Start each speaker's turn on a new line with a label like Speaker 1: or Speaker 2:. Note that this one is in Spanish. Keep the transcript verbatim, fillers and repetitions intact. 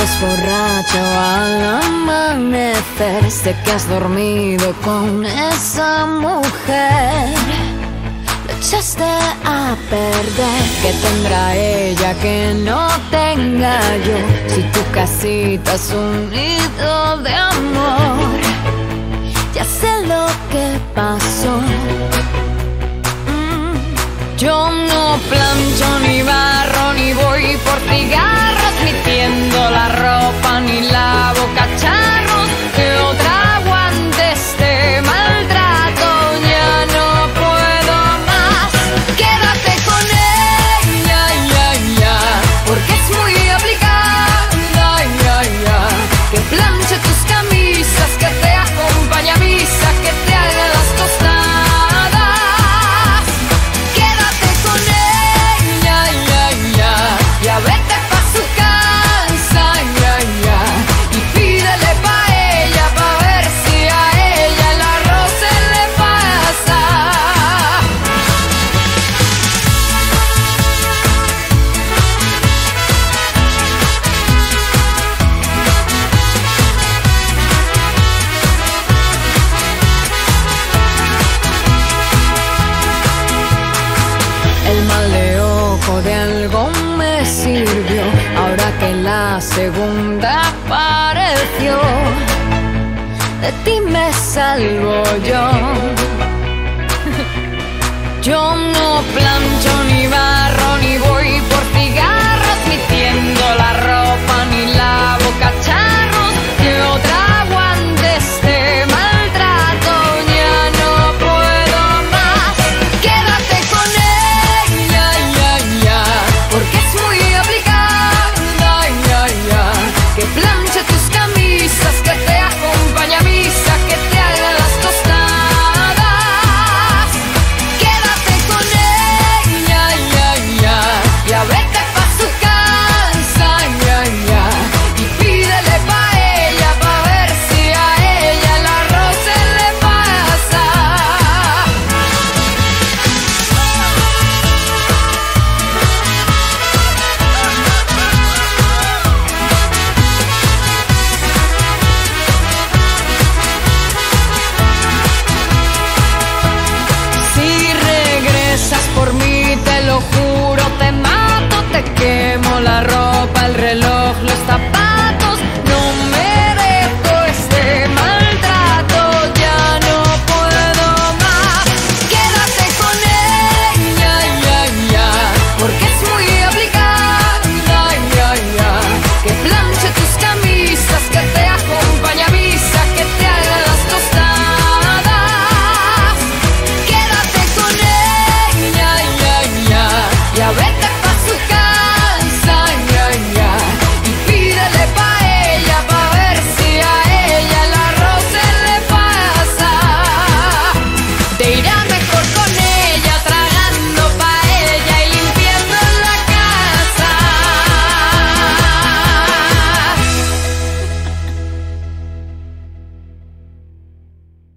Speaker 1: Sigues borracho al amanecer, sé que has dormido con esa mujer. Lo echaste a perder, ¿qué tendrá ella que no tenga yo? Si tu casita es un nido de amor, ya sé lo que pasó. mm. Yo no plancho ni barro, ni voy por cigarros, ni tiendo la ropa, ni lavo cacharros. Que otra aguante este maltrato, ya no puedo más. Quédate con ella, ya, ya, porque es muy aplicada, ya, ya. Que planche tus camisas, que te acompañe a misa, que te haga las tostadas. Quédate con ella, ya, ya, ya vete pa' su casa, ya, ya. Y pídele pa' ella, pa' ver si a ella el arroz se le pasa. El mal de ojo de algo me sirvió, ahora que la segunda apareció. De ti me salvo yo. Yo no plancho ni barro, ni voy por cigarros, ni tiendo la ropa.